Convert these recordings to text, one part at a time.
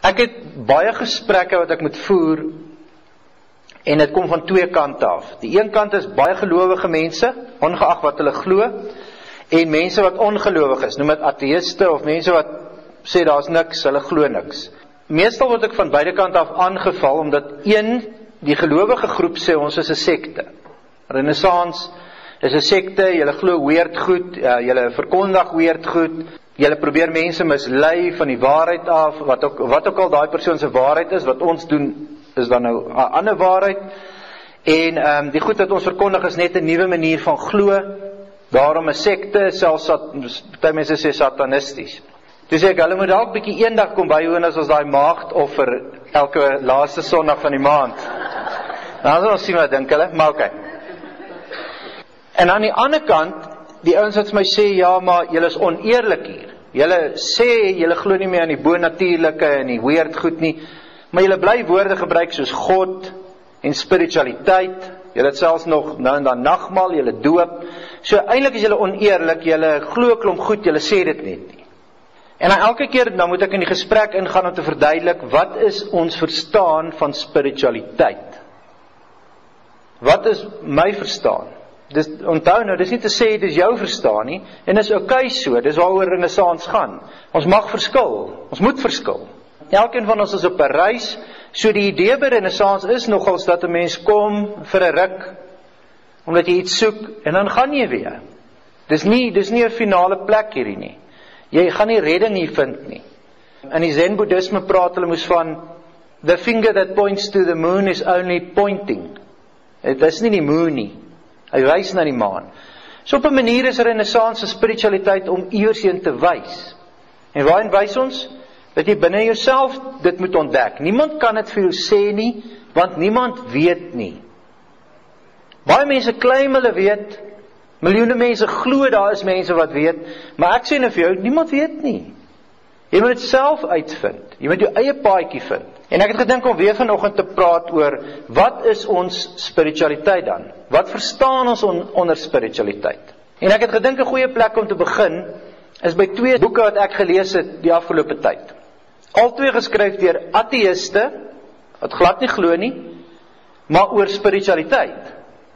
Ek het baie gesprekke wat ek moet voer, en dit kom van twee kante af. Die een kant is baie gelowige mense, ongeag wat hulle glo, en mense wat ongelowig is, noem dit ateïste, of mense wat sê daar's niks, hulle glo niks. Meestal word ek van beide kante af aangeval, omdat die gelowige groep sê ons is 'n sekte. Renaissance is 'n sekte, julle glo weird goed, julle verkondig weird goed, julle probeer mense mislei van die waarheid af, wat ook al daai persoon se waarheid is, wat ons doen is dan nou 'n ander waarheid, en die goed wat ons verkondig is net 'n nuwe manier van glo, daarom 'n sekte, selfs baie mense sê satanisties. Toe sê ek, hulle moet dalk bietjie eendag kom bywoon as ons daai maagdoffer elke laaste Sondag van die maand. Dan sal ons sien wat dink hulle, maar okay. En aan die ander kant, die ouens wat my sê, ja, maar julle is oneerlik hier. Julle sê, julle glo nie meer aan die bonatuurlike en die weird goed nie, maar julle bly woorde gebruik soos God en spiritualiteit, julle het selfs nog nou en dan nagmaal, julle doop, so eintlik is julle oneerlik, julle glo 'n klomp goed, julle sê dit net nie. En dan elke keer, dan moet ek in die gesprek ingaan om te verduidelik, wat is ons verstaan van spiritualiteit? Wat is my verstaan? Onthou nou, dis nie te sê, dis jou verstaan nie, en dis okay so, dis waaroor Renaissance gaan. Ons mag verskil, ons moet verskil. Elkeen van ons is op 'n reis, so die idee by Renaissance is nogals dat 'n mens kom vir 'n ruk, omdat jy iets soek, en dan gaan jy weer. Dis nie 'n finale plek hierdie nie. Jy gaan nie redding hier vind nie. In die Zen Boeddhisme praat hulle mos van, the finger that points to the moon is only pointing. Dit is nie die moon nie. Hy wys na die maan. So op 'n manier is Renaissance se spiritualiteit om iewers heen te wys. En waarheen wys ons? Dat jy binne jouself dit moet ontdek. Niemand kan dit vir jou sê nie, want niemand weet nie. Baie mense claim hulle weet, miljoene mense glo daar is mense wat weet, maar ek sê nou vir jou, niemand weet nie. Jy moet dit self uitvind, jy moet jou eie paadjie vind. En ek het gedink om weer vanoggend te praat oor, wat is ons spiritualiteit dan? Wat verstaan ons onder spiritualiteit? En ek het gedink 'n goeie plek om te begin, is by twee boeke wat ek gelees het die afgelope tyd. Albei geskryf deur ateïste, wat glad nie glo nie, maar oor spiritualiteit.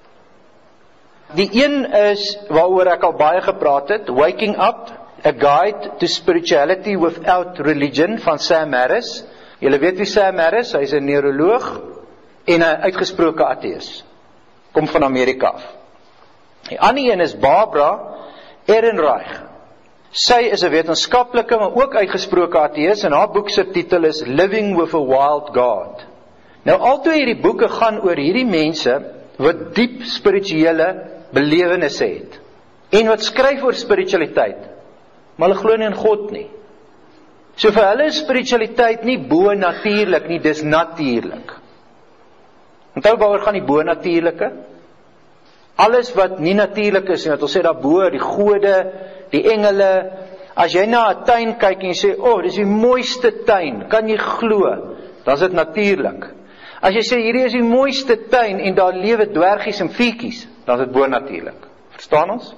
Die een is, waaroor ek al baie gepraat het, Waking Up, A Guide to Spirituality Without Religion, van Sam Harris. Julle weet wie Sam Harris, hy is 'n neuroloog, en 'n uitgesproke ateïs. Kom van Amerika af. Die ander een is Barbara Ehrenreich. Sy is 'n wetenskaplike, maar ook uitgesproke ateïs, en haar boek se titel is Living with a Wild God. Nou, albei hierdie boeke gaan oor hierdie mense, wat diep spirituele belewennisse het, en wat skryf oor spiritualiteit, maar hulle glo nie in God nie. So vir hulle is spiritualiteit nie bo-natuurlik nie, dis natuurlik. Onthou waaroor gaan die bo-natuurlike? Alles wat nie natuurlik is, en wat ons sê daarbo, die gode, die engele, as jy na 'n tuin kyk en jy sê, dis die mooiste tuin, kan jy glo, dan is dit natuurlik. As jy sê, hierdie is die mooiste tuin, en daar lewe dwergies en viertjies, dan is dit bo-natuurlik. Verstaan ons?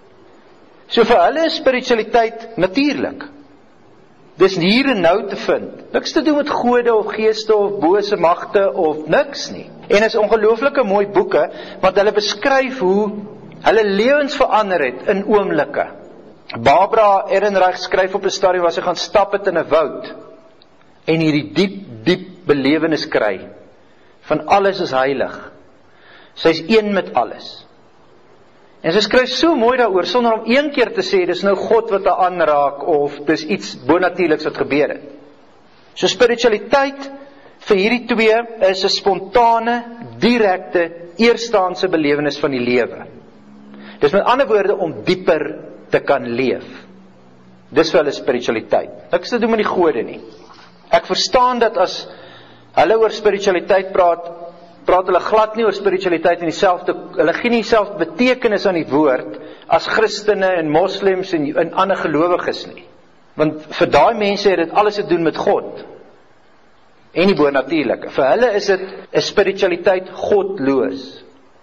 So vir hulle is spiritualiteit natuurlik. Dis hier en nou te vind. Niks te doen met gode of geeste of bose magte of niks nie. En is ongelooflike mooi boeke, want hulle beskryf hoe hulle lewens verander het in oomblikke. Barbara Ehrenreich skryf op 'n stadium waar sy gaan stap het in 'n woud, en hierdie diep belewenis kry, van alles is heilig. Sy is een met alles. En sy skryf so mooi daaroor, sonder om een keer te sê, dis nou God wat haar aanraak, of dis iets bonatuurliks wat gebeur het. So spiritualiteit vir hierdie twee is 'n spontane, direkte, eerstaanse belewenis van die lewe. Dis met ander woorde om dieper te kan leef. Dis vir hulle spiritualiteit. Niks te doen met die gode nie. Ek verstaan dat as hulle oor spiritualiteit praat hulle glad nie oor spiritualiteit en hulle gee nie dieselfde betekenis aan die woord as Christene en moslems en ander gelowiges nie. Want vir daai mense het dit alles te doen met God en die bonatuurlike. Vir hulle is dit 'n spiritualiteit godloos.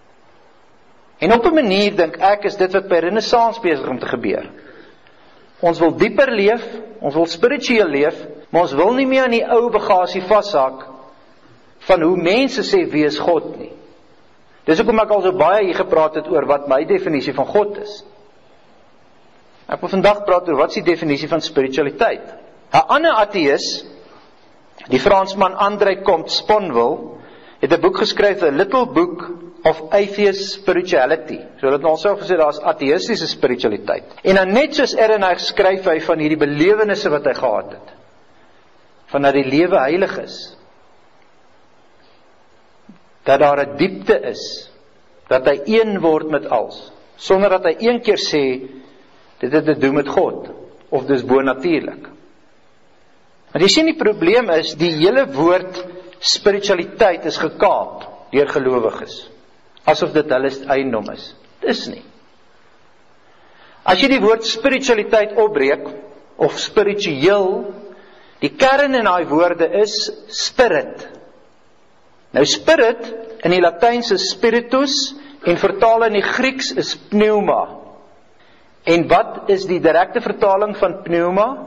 En op 'n manier dink ek is dit wat by Renaissance besig om te gebeur. Ons wil dieper leef, ons wil spiritueel leef, Maar ons wil nie meer aan die ou bagasie vashak van hoe mense sê wie is God nie. Dis hoekom ek al so baie hier gepraat het oor wat my definisie van God is. Ek wil vandag praat oor wat is die definisie van spiritualiteit. 'n ander ateïs, die Fransman André Comte Sponville, het 'n boek geskryf, A Little Book of Atheist Spirituality. So dat nou self gesê, daar is ateïstiese spiritualiteit. En dan net soos Ehrenreich skryf hy van hierdie belewennisse wat hy gehad het, van dat die lewe heilig is, dat daar 'n diepte is, dat hy een word met alles, sonder dat hy een keer sê, dit het te doen met God, of dis bonatuurlik. Want jy sien die probleem is, die hele woord spiritualiteit is gekaap deur gelowiges, asof dit hulle eiendom is. Dis nie. As jy die woord spiritualiteit opbreek, of spiritueel, die kern in daai woorde is spirit. Nou spirit, in die Latijns is spiritus, en vertaal in die Grieks is pneuma. En wat is die direkte vertaling van pneuma?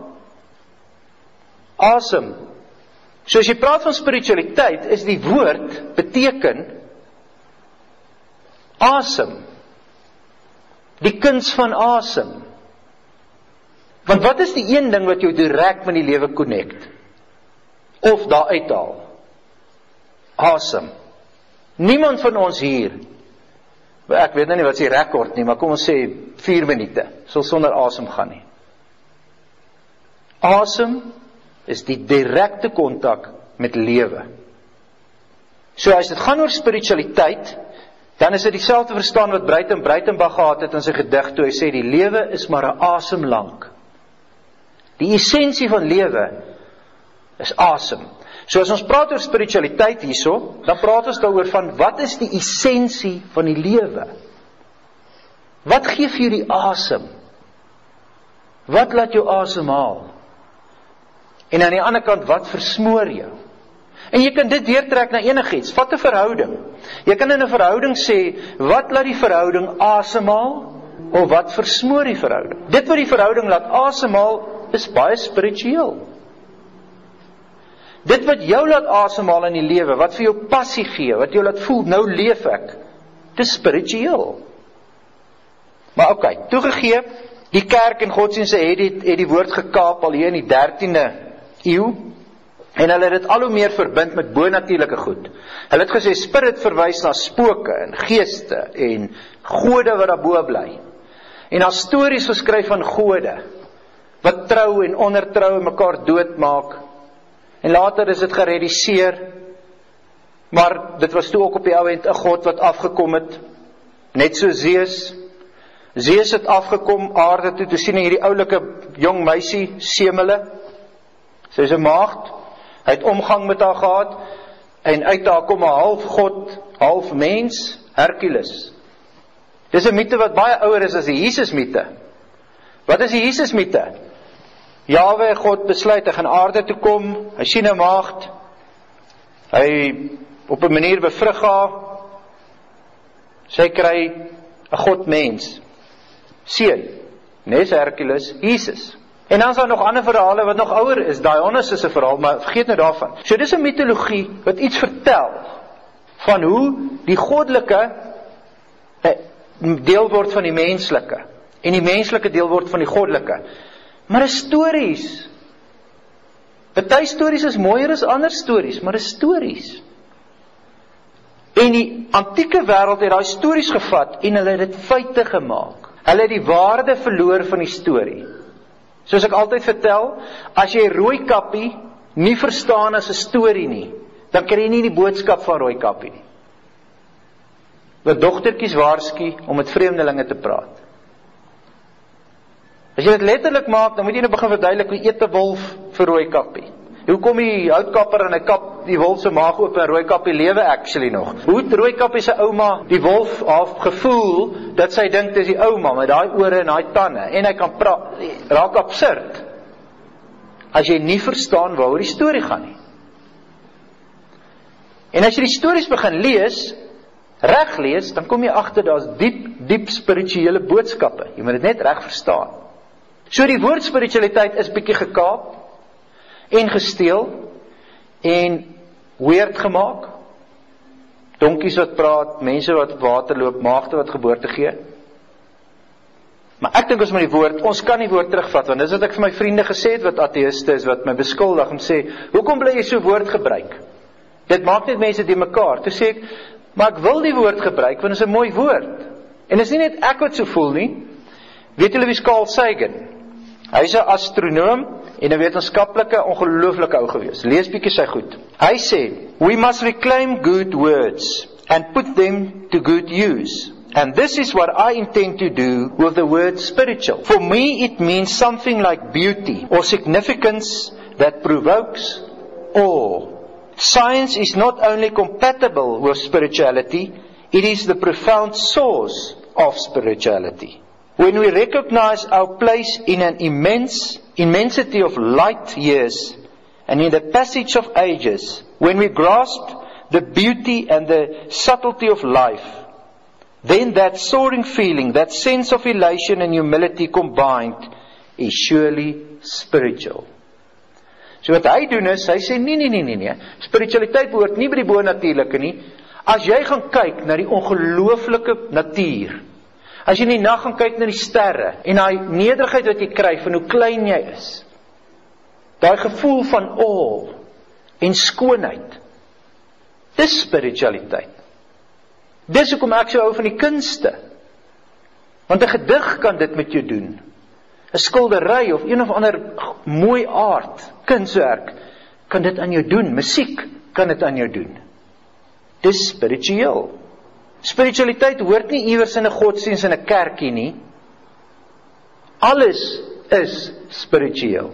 Asem. So as jy praat van spiritualiteit, is die woord beteken asem. Die kuns van asem. Want wat is die een ding wat jou direk met die lewe connect? Of daar uithaal? Asem. Niemand van ons hier, ek weet nou nie wat is die rekord nie, maar kom ons sê 4 minute, sal sonder asem gaan nie. Asem is die direkte kontak met lewe. So as dit gaan oor spiritualiteit, dan is dit dieselfde verstaan wat Breitenbach gehad het in sy gedig toe hy sê, die lewe is maar 'n asem lank. Die essensie van lewe is asem. So as ons praat oor spiritualiteit hierso, dan praat ons daaroor van wat is die essensie van die lewe? Wat gee vir jou die asem? Wat laat jou asemhaal? En aan die ander kant, wat versmoor jou? En jy kan dit deurtrek na enigiets. Vat 'n verhouding. Jy kan in 'n verhouding sê, wat laat die verhouding asemhaal? Of wat versmoor die verhouding? Dit wat die verhouding laat asemhaal, is baie spiritueel. Dit wat jou laat asemhaal in die lewe, wat vir jou passie gee, wat jou laat voel, nou leef ek, dis spiritueel. Maar oké, toegegee, die kerk en godsdienste het die woord gekaap al hier in die 13de eeu, en hulle het dit al hoe meer verbind met bonatuurlike goed. Hulle het gesê, spirit verwys na spooke en geeste en gode wat daarbo bly. En daar stories geskryf van gode, wat trou en ondertrou en mekaar doodmaak, en later is dit gereduseer, maar dit was toe ook op die ou end 'n God wat afgekom het, net so Zeus. Zeus het afgekom aarde toe sien hierdie oulike jong meisie, Semele, sy is 'n maagd, hy het omgang met haar gehad, en uit haar kom 'n half God, half mens, Hercules. Dis 'n mite wat baie ouer is as die Jesus mite. Wat is die Jesus mite? Jahwe, God besluit, hy gaan aarde toe kom, hy sien 'n maagd, hy op 'n manier bevrug haar, sy kry 'n God mens, seun, nes Hercules, Jesus. En dan is daar nog ander verhale wat nog ouer is, Dionysus se verhaal, maar vergeet nou daarvan. So dis 'n mitologie wat iets vertel van hoe die goddelike deel word van die menslike, en die menslike deel word van die goddelike. Maar is stories. Party stories is mooier as ander stories, maar is stories. En die antieke wêreld het daai stories gevat en hulle het dit feite gemaak. Hulle het die waarde verloor van die storie. Soos ek altyd vertel, as jy Rooikappie nie verstaan as 'n storie nie, dan kry jy nie die boodskap van Rooikappie nie. Wat dogtertjies waarsku om met vreemdelinge te praat. As jy dit letterlik maak, dan moet jy nou begin verduidelik hoe eet 'n wolf vir Rooikappie. Hoe kom die houtkapper en hy kap die wolf se maag oop en Rooikappie lewe actually nog? Hoe het Rooikappie se ouma die wolf half gevoel dat sy dink dis die ouma met daai ore en daai tande en hy kan praat, raak absurd. As jy nie verstaan waaroor die storie gaan nie. En as jy die stories begin lees, reg lees, dan kom jy agter daar's diep spirituele boodskappe. Jy moet dit net reg verstaan. So die woord spiritualiteit is bietjie gekaap, en gesteel en weird gemaak. Donkies wat praat, mense wat op water loop, maagde wat geboorte gee. Maar ek dink ons moet die woord, ons kan die woord terugvat, want dis wat ek vir my vriende gesê het, wat ateïste is, wat my beskuldig, om sê, hoekom bly jy so woord gebruik? Dit maak net mense die mekaar. Toe sê ek, maar ek wil die woord gebruik, want dit is 'n mooi woord. En is nie net ek wat so voel nie. Weet julle wie is Carl Sagan? Hy is 'n astronoom en 'n wetenskaplike, ongelooflike ou gewees. Lees bietjie sy goed. Hy sê, we must reclaim good words and put them to good use. And this is what I intend to do with the word spiritual. For me, it means something like beauty or significance that provokes awe. Science is not only compatible with spirituality, it is the profound source of spirituality. When we recognize our place in an immensity of light years and in the passage of ages, when we grasp the beauty and the subtlety of life, then that soaring feeling, that sense of elation and humility combined, is surely spiritual. So wat hy doen is, hy sê nee, spiritualiteit behoort nie by die bonatuurlike nie. As jy gaan kyk na die ongelooflike natuur, as jy in die nag gaan kyk na die sterre, en daai nederigheid wat jy kry van hoe klein jy is, daai gevoel van awe en skoonheid, dis spiritualiteit. Dis hoekom ek so hou van die kunste. Want 'n gedig kan dit met jou doen. 'n Skildery of een of ander mooi aard, kunswerk, kan dit aan jou doen. Musiek kan dit aan jou doen. Dis spiritueel. Spiritualiteit hoort nie iewers in 'n godsdiens in 'n kerkie nie. Alles is spiritueel.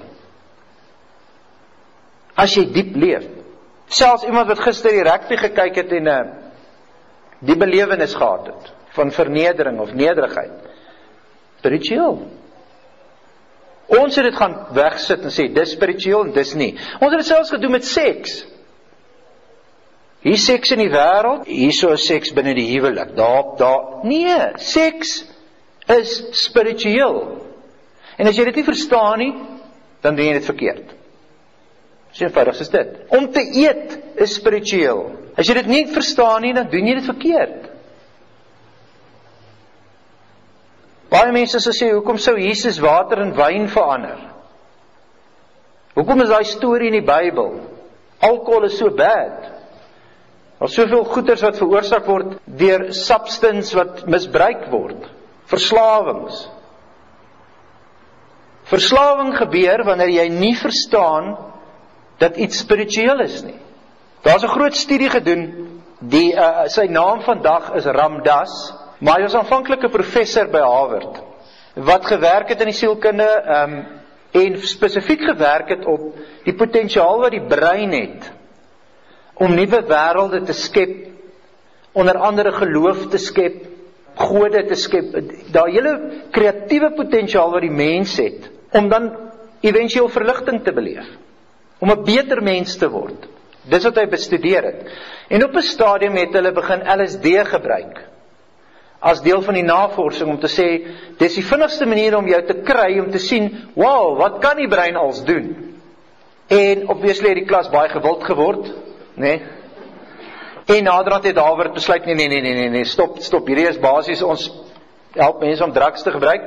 As jy diep leef. Selfs iemand wat gister die rugby gekyk het en die belewenis gehad het van vernedering of nederigheid. Spiritueel. Ons het dit gaan wegsit en sê, dis spiritueel en dis nie. Ons het dit selfs gedoen met seks. Hier seks in die wêreld, hier so seks binne die huwelik. Daar. Nee, seks is spiritueel. En as jy dit nie verstaan nie, dan doen jy dit verkeerd. So eenvoudig is dit. Om te eet is spiritueel. As jy dit nie verstaan nie, dan doen jy dit verkeerd. Baie mense sê, hoekom sou Jesus water in wyn verander? Hoekom is daai storie in die Bybel? Alkohol is so bad. Daar is soveel goeters wat veroorsaak word deur substance wat misbruik word. Verslawings. Verslawing gebeur wanneer jy nie verstaan dat iets spiritueel is nie. Daar's 'n groot studie gedoen, sy naam vandag is Ram Dass, maar hy was aanvanklik 'n professor by Harvard, wat gewerk het in die sielkunde, en spesifiek gewerk het op die potensiaal wat die brein het, om nuwe wêrelde te skep, onder andere geloof te skep, gode te skep, daai hele kreatiewe potensiaal wat die mens het, om dan éventueel verligting te beleef, om 'n beter mens te word. Dis wat hy bestudeer het. En op 'n stadium het hulle begin LSD gebruik, as deel van die navorsing, om te sê, dis die vinnigste manier om jou te kry, om te sien, wow, wat kan die brein als doen? En obviously het die klas baie gewild geword, nee. En naderhand het Harvard besluit, nee, stop, hierdie is basies, ons help mense om drugs te gebruik.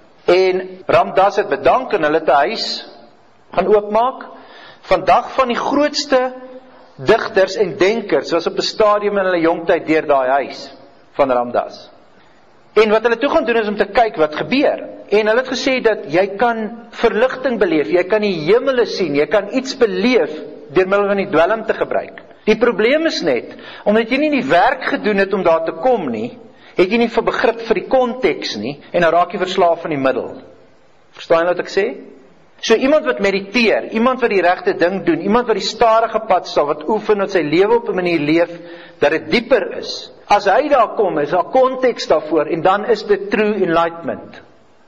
En Ram Dass het bedank en hulle te huis gaan oopmaak. Vandag van die grootste digters en denkers was op 'n stadium in hulle jongtyd deur daai huis van Ram Dass. En wat hulle toe gaan doen is om te kyk wat gebeur. En hulle het gesê dat jy kan verligting beleef, jy kan die hemele sien, jy kan iets beleef deur middel van die dwelm te gebruik. Die probleem is net, omdat jy nie die werk gedoen het om daar te kom nie, het jy nie vir begrip vir die konteks nie, en dan raak jy verslaaf van die middel. Verstaan jy wat ek sê? So iemand wat mediteer, iemand wat die regte ding doen, iemand wat die stadige pad stap, wat oefen, wat sy lewe op 'n manier leef, dat dit dieper is. As hy daar kom, is daar konteks daarvoor, en dan is dit true enlightenment.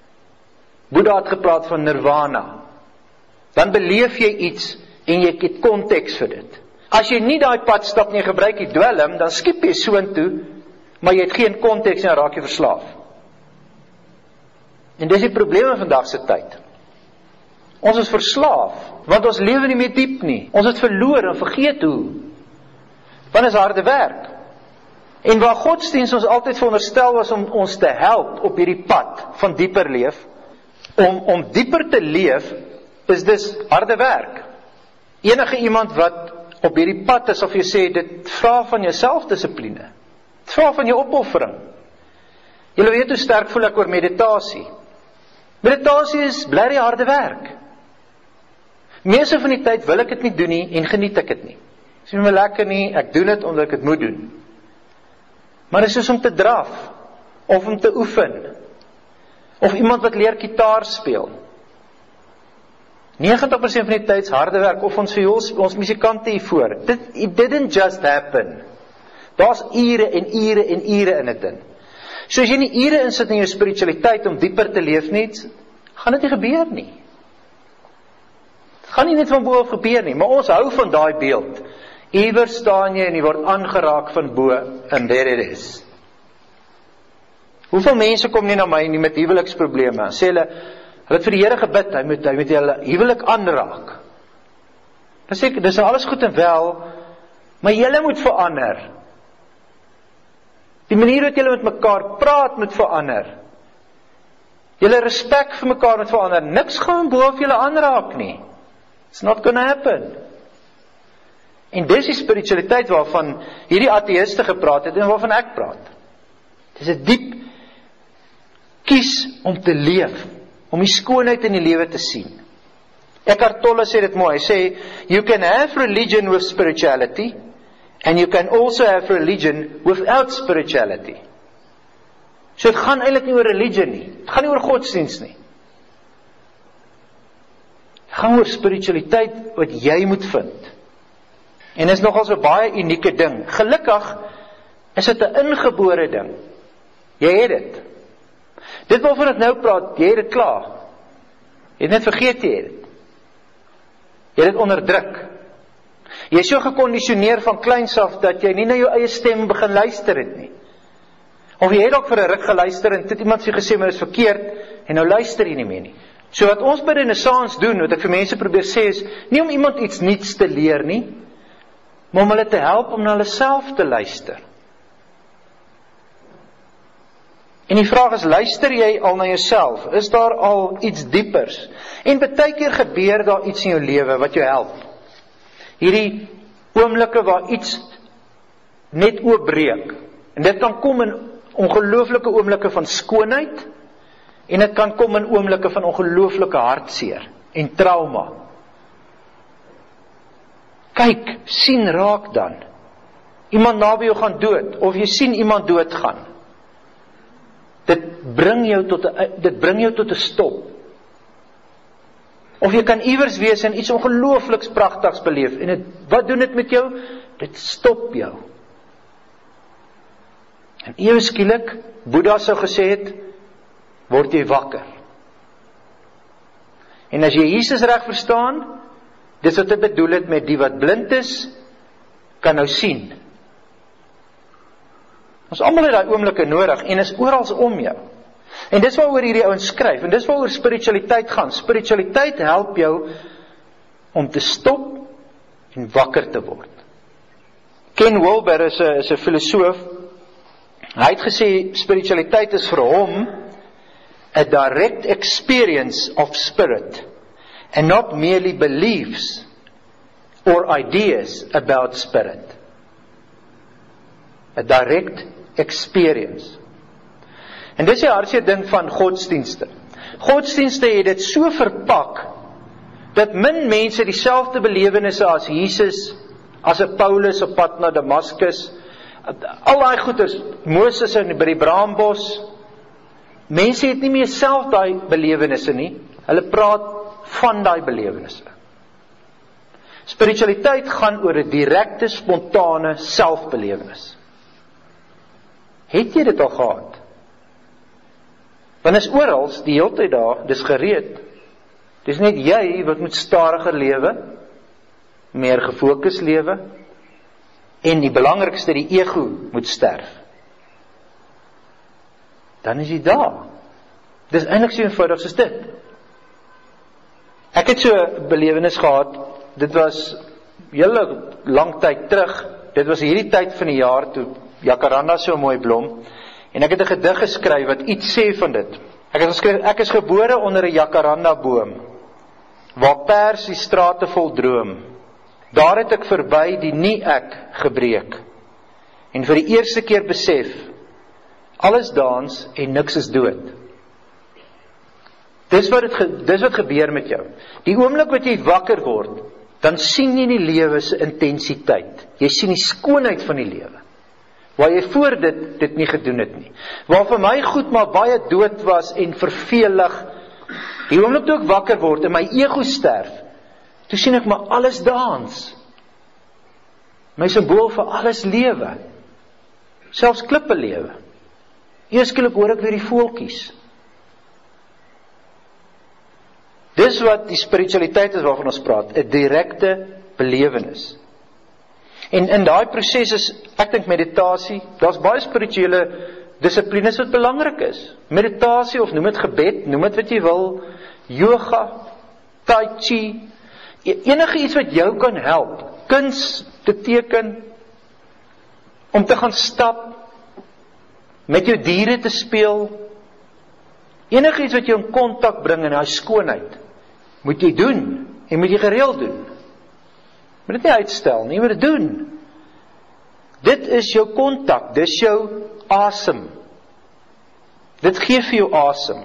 Boeddha het gepraat van nirvana. Dan beleef jy iets, en jy het konteks vir dit. As jy nie daai pad stap nie, gebruik die dwelm, dan skiep jy soontoe, maar jy het geen konteks en dan raak jy verslaaf. En dis die probleem in vandag se tyd. Ons is verslaaf, want ons lewe nie meer diep nie. Ons het verloor en vergeet hoe. Want is harde werk. En waar godsdienst ons altyd veronderstel was om ons te help op hierdie pad van dieper leef, om dieper te leef, is dis harde werk. Enige iemand wat op hierdie pad is, of jy sê, dit vra van jou selfdissipline. Dit vra van jou opoffering. Julle weet hoe sterk voel ek oor meditasie. Meditasie is bly harde werk. Meeste van die tyd wil ek dit nie doen nie, en geniet ek dit nie. Is nie my lekker nie, ek doen dit omdat ek dit moet doen. Maar dit is soos om te draf, of om te oefen, of iemand wat leer gitaar speel. 90% van die tyd is harde werk, of ons viool, ons musikante hiervoor. It didn't just happen. Daar's ure en ure en ure in dit in. So as jy nie ure insit in jou spiritualiteit om dieper te leef nie, gaan dit nie gebeur nie. Het gaan nie net van bo af gebeur nie, maar ons hou van daai beeld. Iewers staan jy en jy word aangeraak van bo, and there it is. Hoeveel mense kom nie na my nie met huweliksprobleme, sê hulle het vir die Here gebid, hy moet hulle huwelik aanraak. Dan sê ek, dis alles goed en wel, maar julle moet verander. Die manier wat julle met mekaar praat moet verander. Julle respek vir mekaar moet verander. Niks gaan bo af julle aanraak nie. It's not gonna happen. En dis die spiritualiteit waarvan hierdie ateïste gepraat het en waarvan ek praat. Dis 'n diep kies om te leef, om die skoonheid in die lewe te sien. Eckhart Tolle sê dit mooi, hy sê, you can have religion with spirituality, and you can also have religion without spirituality. So dit gaan eintlik nie oor religion nie, dit gaan nie oor godsdienst nie. Dit gaan oor spiritualiteit wat jy moet vind. En dit is nogal so baie unieke ding. Gelukkig is dit 'n ingebore ding. Jy het dit. Dit waarvan ek nou praat, jy het dit klaar. Jy het net vergeet jy het dit. Jy het dit onderdruk. Jy is so gekondisioneer van kleins af, dat jy nie na jou eie stem begin luister het nie. Of jy het ook vir 'n ruk geluister, en dit iemand sê gesê, maar dit is verkeerd, en nou luister jy nie meer nie. So wat ons by Renaissance doen, wat ek vir mense probeer sê is, nie om iemand iets niets te leer nie, maar om hulle te help om na hulle self te luister. En die vraag is, luister jy al na jouself? Is daar al iets diepers? En baie keer gebeur daar iets in jou lewe wat jou help. Hierdie oomblikke waar iets net oopbreek. En dit kan kom in ongelooflike oomblikke van skoonheid, en dit kan kom in oomblikke van ongelooflike hartseer en trauma. Kyk, sien raak dan. Iemand naby jou gaan dood, of jy sien iemand doodgaan. Dit bring jou tot 'n stop. Of jy kan iewers wees en iets ongeloofliks pragtigs beleef, en wat doen dit met jou? Dit stop jou. En ewe skielik, Boeddha sou gesê het, word jy wakker. En as jy Jesus reg verstaan, dis wat hy bedoel het met die wat blind is, kan nou sien. Ons almal het daai oomblikke nodig, en is oral om jou. En dis waaroor hierdie ouens skryf, en dis waaroor spiritualiteit gaan. Spiritualiteit help jou om te stop en wakker te word. Ken Wilber is 'n filosoof. Hy het gesê, spiritualiteit is vir hom a direct experience of spirit, and not merely beliefs or ideas about spirit. A direct experience. En dis die hardste ding van godsdienste. Godsdienste het dit so verpak, dat min mense dieselfde belewennisse as Jesus, as 'n Paulus op pad na Damaskus, al daai goeders, Moses by die braambos, mense het nie meer self daai belewennisse nie, hulle praat van daai belewennisse. Spiritualiteit gaan oor 'n direkte, spontane selfbelewenis. Het jy dit al gehad? Want is orals, die hele tyd daar, dis gereed. Dis net jy wat moet stadiger lewe, meer gefokus lewe, en die belangrikste, die ego, moet sterf. Dan is jy daar. Dis eintlik so eenvoudig soos dit. Ek het so 'n belewenis gehad, dit was hele lang tyd terug, dit was hierdie tyd van die jaar toe jacaranda so mooi blom, en ek het 'n gedig geskryf wat iets sê van dit. Ek het geskryf, ek is gebore onder 'n jacaranda boom, waar pers die strate vol droom. Daar het ek verby die nie ek gebreek, en vir die eerste keer besef, alles dans en niks is dood. Dis wat gebeur met jou. Die oomblik wat jy wakker word, dan sien jy die lewe se intensiteit. Jy sien die skoonheid van die lewe. Waar jy voor dit nie gedoen het nie. Waar vir my goed maar baie dood was en vervelig. Die oomblik toe ek wakker word en my ego sterf, toe sien ek maar alles dans. My simbool vir alles lewe. Selfs klippe lewe. Eerskielik hoor ek weer die voeltjies. Dis wat die spiritualiteit is waarvan ons praat, 'n direkte belewenis. En in daai proses is, ek dink meditasie, daar's baie spirituele dissiplines wat belangrik is. Meditasie of noem dit gebed, noem dit wat jy wil, yoga, tai chi, enige iets wat jou kan help, kuns te teken, om te gaan stap, met jou diere te speel, enige iets wat jou in kontak bring in daai skoonheid, moet jy doen, en moet jy gereeld doen. Moet dit nie uitstel nie, moet dit doen. Dit is jou kontak, dit is jou asem. Dit gee vir jou asem.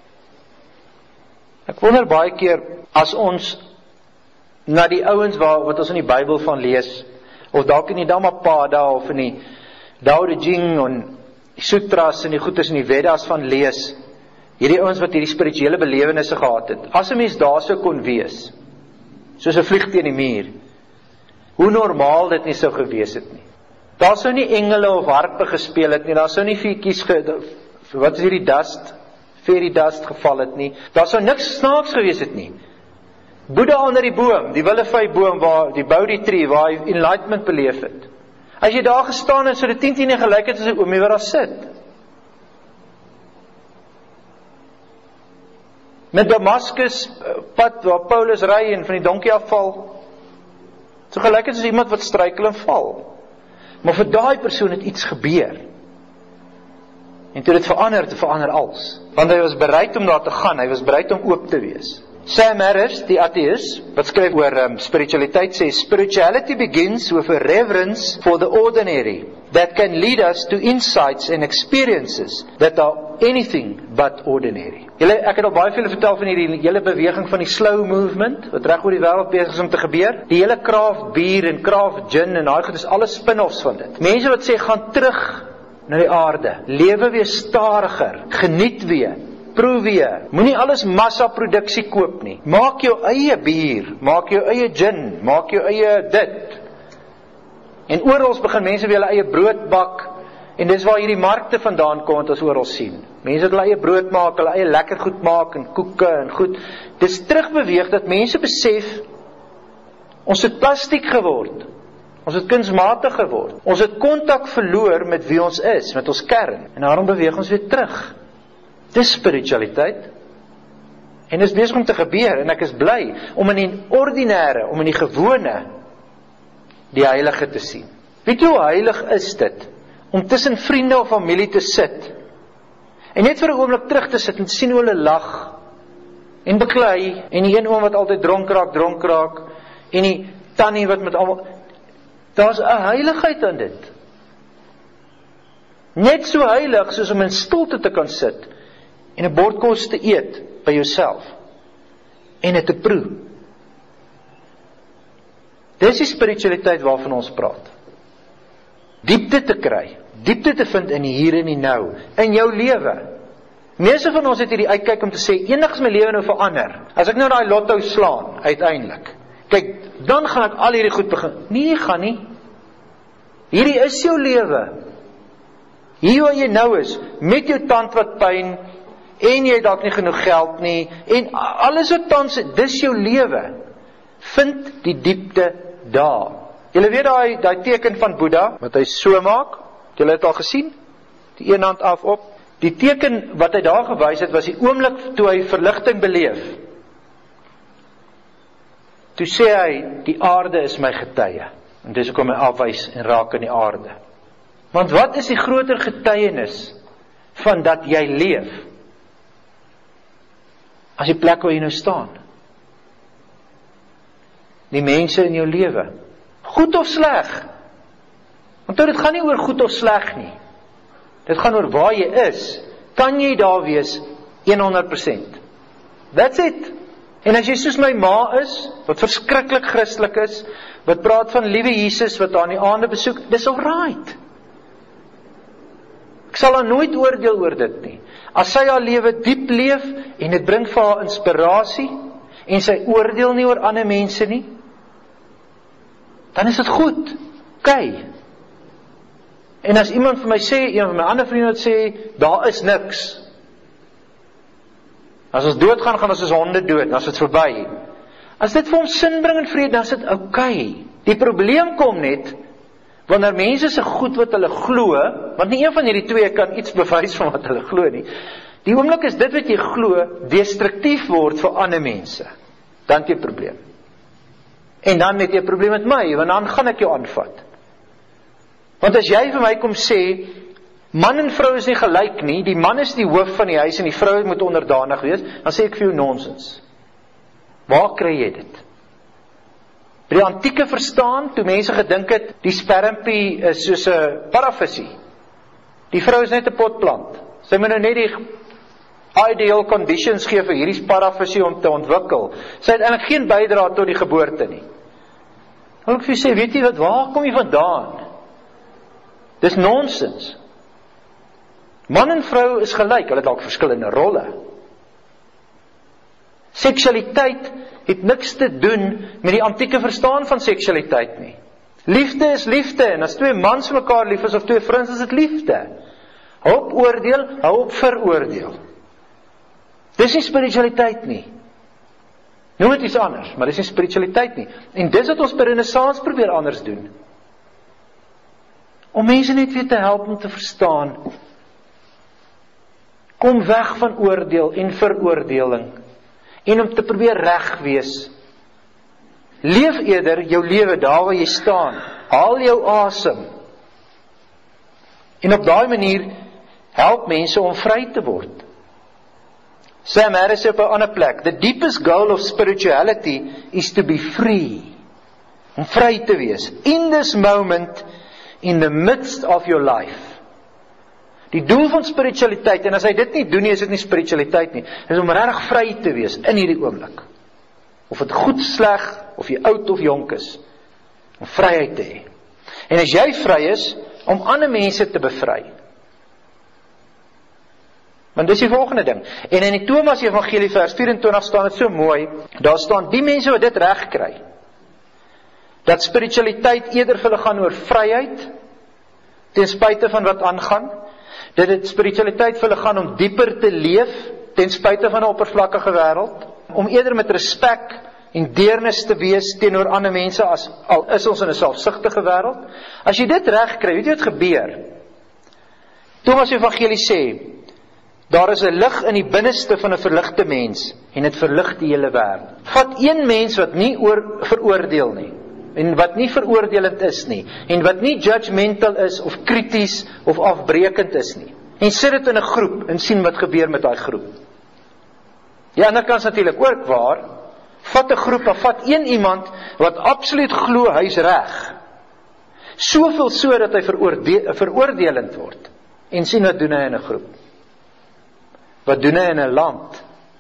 Ek wonder baie keer, as ons na die ouens wat ons in die Bybel van lees, of dalk in die Dhammapada, of in die Tao Te Ching, en die Sutras, en die goedes en die Vedas van lees, hierdie ouens wat hierdie spirituele belewennisse gehad het, as 'n mens daar sou kon wees, soos 'n vlieg teen die muur, hoe normaal dit nie sou gewees het nie. Daar sou nie engele of harpe gespeel het nie, daar sou nie vuurtjies wat is hierdie dust, fairy dust geval het nie, daar sou niks snaaks gewees het nie. Boeddha onder die boom, die Willevy boom, waar die Bodhi tree, waar hy enlightenment beleef het. As jy daar gestaan het, sou dit 10 gelyk het as 'n oomie wat daar sit. Met Damaskus pad waar Paulus ry en van die donkie afval, so gelyk het as iemand wat struikel en val. Maar vir daai persoon het iets gebeur. En toe dit verander als. Want hy was bereid om daar te gaan, hy was bereid om oop te wees. Sam Harris, die ateïs, wat skryf oor spiritualiteit, sê, spirituality begins with a reverence for the ordinary, that can lead us to insights and experiences that are anything but ordinary. Ek het al baie veel vertel van hierdie hele beweging van die slow movement, wat reg oor die wêreld besig is om te gebeur. Die hele craft bier en craft gin en daai goed is alles spin-offs van dit. Mense wat sê, gaan terug na die aarde, lewe weer stadiger, geniet weer, proe weer, moenie alles massaproduksie koop nie. Maak jou eie bier, maak jou eie gin, maak jou eie dit. En oral begin mense weer hulle eie brood bak, en dis waar hierdie markte vandaan kom wat ons oral sien. Mense wat hulle eie brood maak, hulle eie lekker goed maak, en koeke en goed. Dis terugbeweeg dat mense besef, ons het plastiek geword, ons het kunsmatig geword, ons het kontak verloor met wie ons is, met ons kern, en daarom beweeg ons weer terug. Dis spiritualiteit, en dis besig om te gebeur, en ek is bly, om in die ordinêre, om in die gewone, die heilige te sien. Weet jy hoe heilig is dit, om tussen vriende of familie te sit, en net vir 'n oomblik terug te sit, en te sien hoe hulle lag, en beklei, en die een oom wat altyd dronk raak, en die tannie wat met almal, daar's 'n heiligheid aan dit. Net so heilig, soos om in stilte te kan sit, en 'n bord kos te eet, by jouself, en dit te proe. Dis die spiritualiteit waarvan ons praat. Diepte te kry, diepte te vind in die hier en die nou, in jou lewe. Meeste van ons het hierdie uitkyk om te sê, enigs my lewe nou verander, as ek nou daai lotto slaan, uiteindelik, kyk, dan gaan ek al hierdie goed begin. Nee, gaan nie. Hierdie is jou lewe. Hier waar jy nou is, met jou tand wat pyn, en jy dalk nie genoeg geld nie, en alles wat tans, dis jou lewe. Vind die diepte daar. Julle weet daai teken van Boeddha, wat hy so maak, julle het al gesien, die een hand af op, die teken wat hy daar gewys het, was die oomblik toe hy verligting beleef. toe sê hy, die aarde is my getuie. En dis hoekom hy afwys en raak in die aarde. Want wat is die groter getuienis van dat jy leef? As die plek waar jy nou staan. Die mense in jou lewe. Goed of sleg? Want dit gaan nie oor goed of sleg nie. Dit gaan oor waar jy is. Kan jy daar wees 100%? That's it. En as jy soos my ma is, wat verskriklik Christelik is, wat praat van liewe Jesus, wat haar in die aande besoek, dis alright. Ek sal haar nooit oordeel oor dit nie. As sy haar lewe diep leef, en dit bring vir haar inspirasie, en sy oordeel nie oor ander mense nie, dan is dit goed. Okay. En as iemand vir my sê, een van my ander vriende sê, daar is niks. As ons doodgaan, gaan ons as honde dood, dan is dit verby. As dit vir hom sin bring en vrede, dan is dit okay. Die probleem kom net, wanneer mense se goed wat hulle glo, want nie een van hierdie twee kan iets bewys van wat hulle glo nie, die oomblik is dit wat jy glo, destruktief word vir ander mense, dan het jy 'n probleem. En dan het jy 'n probleem met my, want dan gaan ek jou aanvat. Want as jy vir my kom sê, man en vrou is nie gelyk nie, die man is die hoof van die huis en die vrou moet onderdanig wees, dan sê ek vir jou nonsens. Waar kry jy dit? By die antieke verstaan, toe mense gedink het, die spermpie is soos 'n paravisie. Die vrou is net 'n potplant. Sy moet nou net die ideal conditions gee vir hierdie paravisie om te ontwikkel. Sy het eintlik geen bydrae tot die geboorte nie. Wil ek vir sê, weet jy wat, waar kom jy vandaan? Dis nonsens. Man en vrou is gelyk, hulle het dalk verskillende rolle. Seksualiteit het niks te doen met die antieke verstaan van seksualiteit nie. Liefde is liefde, en as twee mans mekaar lief is, of twee vrouens, is dit liefde. Hou op oordeel, hou op veroordeel. Dis nie spiritualiteit nie. Noem het iets anders, maar dis nie spiritualiteit nie. En dis wat ons by Renaissance probeer anders doen. Om mense net weer te help om te verstaan. Kom weg van oordeel en veroordeling. En om te probeer reg wees. Leef eerder jou lewe daar waar jy staan. Haal jou asem. En op daai manier help mense om vry te word. Sam Harris op 'n ander plek. The deepest goal of spirituality is to be free. Om vry te wees. In this moment, in the midst of your life. Die doel van spiritualiteit, en as hy dit nie doen nie, is dit nie spiritualiteit nie, is om regtig vry te wees in hierdie oomblik. Of dit goed, sleg, of jy oud of jonk is. Om vryheid te hê. En as jy vry is, om ander mense te bevry. Want dis die volgende ding. En in die Thomas Evangelie vers 24 staan dit so mooi, daar staan die mense wat dit reg kry, dat spiritualiteit eerder vir hulle gaan oor vryheid, ten spyte van wat aangaan, dat dit spiritualiteit vir hulle gaan om dieper te leef, ten spyte van 'n oppervlakkige wêreld, om eerder met respek en deernis te wees teenoor ander mense, as al is ons in 'n selfsugtige wêreld. As jy dit reg kry, weet jy wat gebeur? Thomas Evangelie sê, daar is 'n lig in die binneste van 'n verligte mens, en dit verlig die hele wêreld. Vat een mens wat nie veroordeel nie, en wat nie veroordelend is nie, en wat nie judgmental is, of krities, of afbrekend is nie, en sit dit in 'n groep, en sien wat gebeur met daai groep. Die ander kant is natuurlik ook waar, vat 'n groep, of vat een iemand, wat absoluut glo, hy's reg, soveel so, dat hy veroordelend word, en sien wat doen hy in 'n groep, wat doen hy in 'n land.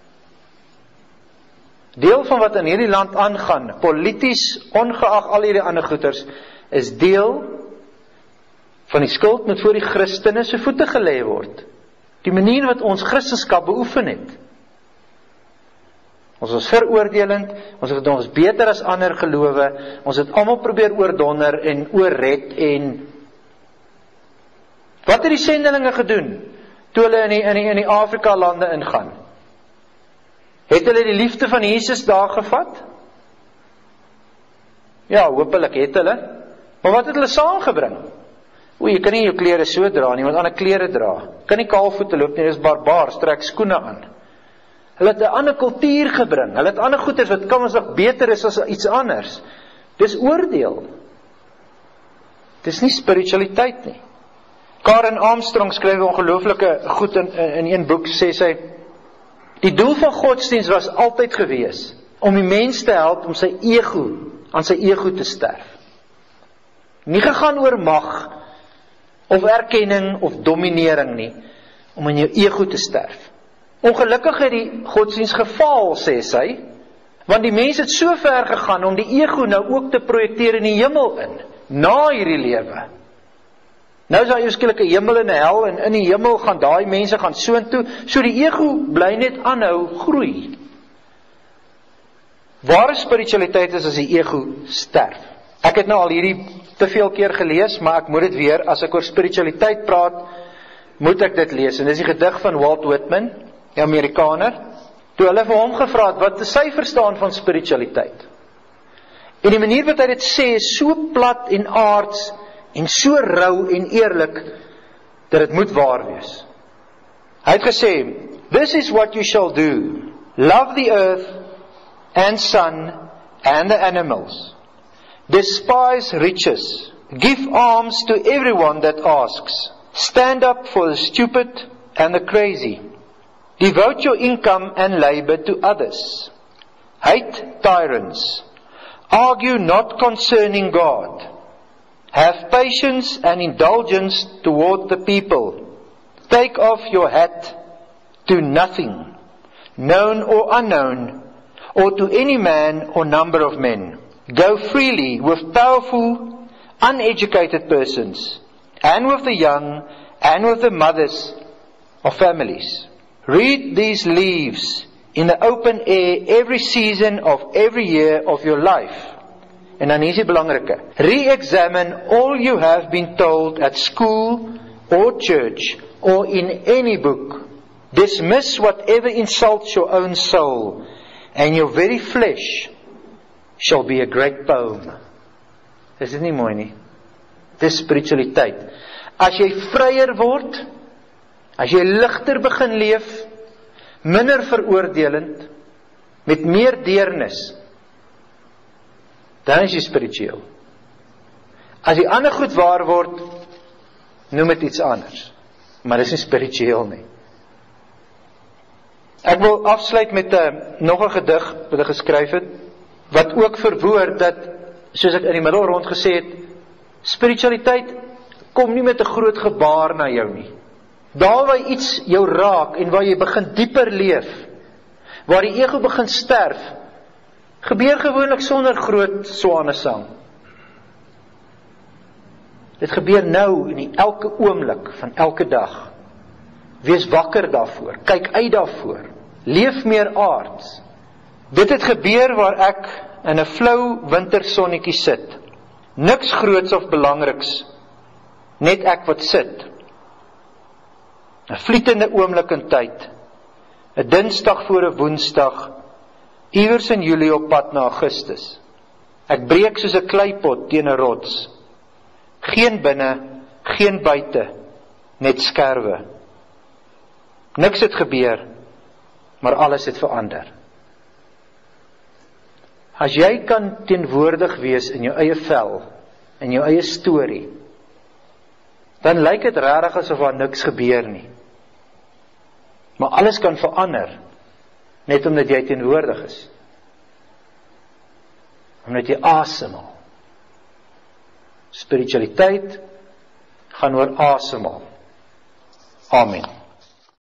Deel van wat in hierdie land aangaan, polities, ongeag al hierdie ander goeters, is deel van die skuld moet voor die Christene se voete gelê word. Die manier wat ons Christendom beoefen het. Ons is veroordelend, ons het ons beter as ander gelowe, ons het almal probeer oordonder en oorred, en wat het die sendelinge gedoen, toe hulle in die Afrika lande ingaan? Het hulle die liefde van Jesus daar gevat? Ja, hopelik het hulle. Maar wat het hulle saamgebring? Jy kan nie jou klere so dra nie, want ander klere dra. Kan nie kaalvoete loop nie, dis barbaars, trek skoene aan. Hulle het 'n ander kultuur gebring. Hulle het ander goeders wat kan ons nog beter is as iets anders. Dis oordeel. Dis nie spiritualiteit nie. Karen Armstrong skryf ongelooflike goed in een boek, sê sy, die doel van godsdienst was altyd gewees, om die mens te help om sy ego, aan sy ego te sterf. Nie gegaan oor mag, of erkenning, of dominering nie, om in jou ego te sterf. Ongelukkig het die godsdienst gefaal, sê sy, want die mens het so ver gegaan om die ego nou ook te projekteer in die hemel in, na hierdie lewe. Nou is daar jou skielik 'n hemel en 'n hel, en in die hemel gaan daai mense gaan soontoe, so die ego bly net aanhou groei. Ware spiritualiteit is as die ego sterf. Ek het nou al hierdie te veel keer gelees, maar ek moet dit weer, as ek oor spiritualiteit praat, moet ek dit lees. En dis die gedig van Walt Whitman, die Amerikaner, toe hulle vir hom gevra het, wat is sy verstaan van spiritualiteit? En die manier wat hy dit sê, is so plat en aards, en so rou en eerlik, dat het moet waar wees. Hy het gesê, this is what you shall do, love the earth and sun and the animals, despise riches, give alms to everyone that asks, stand up for the stupid and the crazy, devote your income and labor to others, hate tyrants, argue not concerning God, have patience and indulgence toward the people, take off your hat to nothing, known or unknown, or to any man or number of men, go freely with powerful, uneducated persons, and with the young, and with the mothers of families. Read these leaves in the open air every season of every year of your life. En dan is die belangrike. Re-examine all you have been told at school or church or in any book. Dismiss whatever insults your own soul, and your very flesh shall be a great poem. Is dit nie mooi nie? Dis spiritualiteit. As jy vryer word, as jy ligter begin leef, minder veroordelend, met meer deernis, dan is jy spiritueel. As die ander goed waar word, noem het iets anders. Maar dit is nie spiritueel nie. Ek wil afsluit met nog 'n gedig wat ek geskryf het, wat ook verwoord dat, soos ek in die middel rond gesê het, spiritualiteit kom nie met 'n groot gebaar na jou nie. Daar waar iets jou raak en waar jy begin dieper leef, waar die ego begin sterf, gebeur gewoonlik sonder groot swanesang. Dit gebeur nou in elke oomblik van elke dag. Wees wakker daarvoor, kyk uit daarvoor, leef meer aards. Dit het gebeur waar ek in 'n flou wintersonnetjie sit. Niks groots of belangriks, net ek wat sit. 'n vlietende oomblik in tyd, 'n Dinsdag voor 'n Woensdag, iewers in Julie op pad na Augustus. Ek breek soos 'n kleipot teen 'n rots. Geen binne, geen buite, net skerwe. Niks het gebeur, maar alles het verander. As jy kan teenwoordig wees in jou eie vel, in jou eie storie, dan lyk dit regtig asof daar niks gebeur nie. Maar alles kan verander, net omdat jy teenwoordig is. Omdat jy asemhaal. Spiritualiteit gaan oor asemhaal. Amen.